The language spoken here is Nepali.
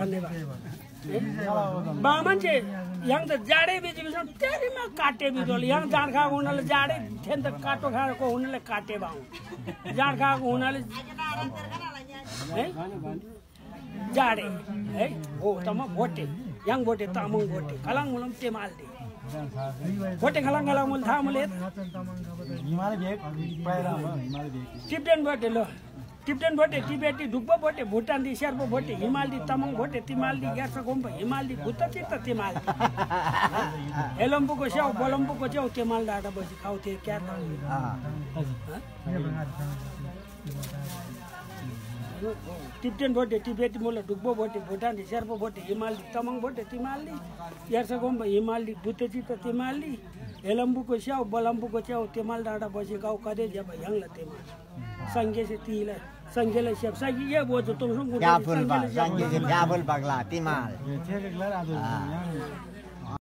धन्यवाद बा मान्छे यहाँ त जाडै बेची बिचमा तेरीमा काटे बिजोल यहाँ जाड खाएको हुनाले जाडै थिएन त काटो खाएको हुनाले काटे बाउ जाड खाएको हुनाले है जाडे है हो त म भोटे यहाँ भोटे तामाङ भोटे खलाङ मुलम तेमाल्दे भोटे खलाङ खलाङ मुल थाहा मुले टिप्टेन भोटे लो टिप्टेन भोटे टिबेटी ढुक्बो भोटे भुटानी शेर्पा भोटे हिमाली तामाङ भोटे तिमाली ग्यार्सा गोम्बा हिमाली भुत्ता चित्त तिमाली हेलम्बुको स्याउ बोलम्बुको च्याउ तेमाल डाँडा बसी खाउँथे क्या टिप्टेन भोटे टिबेटी मुला ढुक्बो भोटे भुटानी शेर्पा भोटे हिमाली तामाङ भोटे तिमाली ग्यार्सा गोम्बा हिमाली भुत्ता चित्त तिमाली हेलम्बुको स्याउ बोलम्बुको च्याउ तेमाल डाँडा बसी गाउँ कदे जब यङला तेमाल संगे से तीला संगे ले शेप संगे ये वो तो तुम सुन क्या फुल बाग संगे से क्या फुल बागला तिमाल